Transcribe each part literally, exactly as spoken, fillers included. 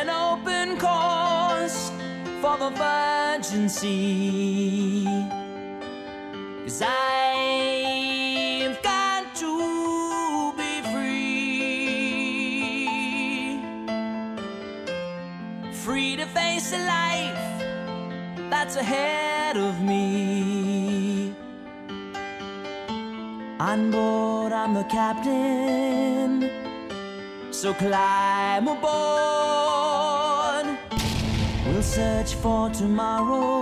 an open course for the virgin sea. 'Cause I've got to be free, free to face a life that's ahead of me. On board, I'm the captain, so climb aboard. We'll search for tomorrow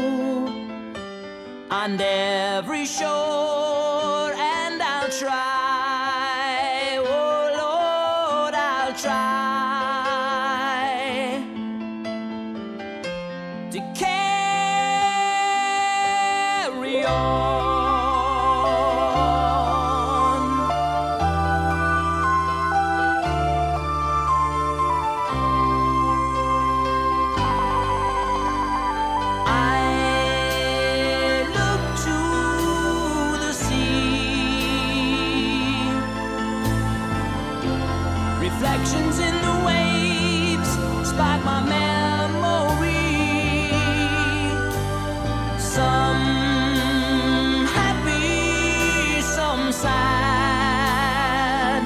on every shore, and I'll try, oh Lord, I'll try to carry on. Reflections in the waves spark my memory. Some happy, some sad.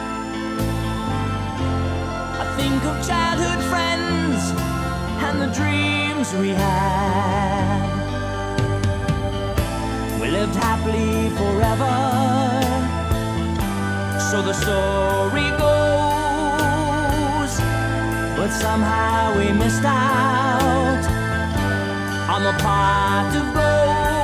I think of childhood friends and the dreams we had. We lived happily forever, so the story goes. But somehow we missed out on the pot of gold.